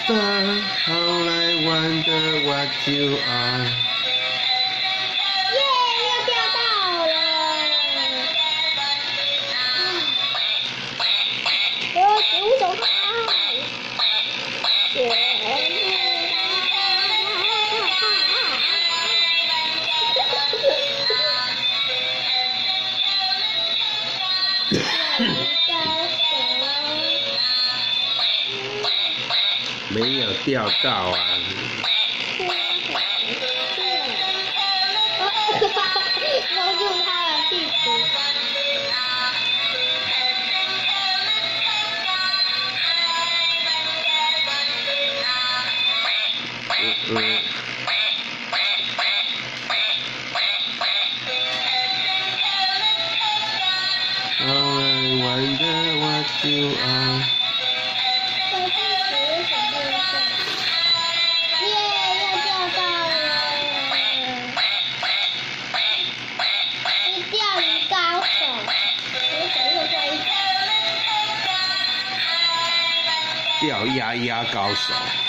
star， 好来玩的 What you are。 耶，又钓到了！我举手拍。 没有钓到啊！ 我用它的地图。 好来玩的 What you are。 耶，又钓到了！是钓鱼高手， 钓鸭高手。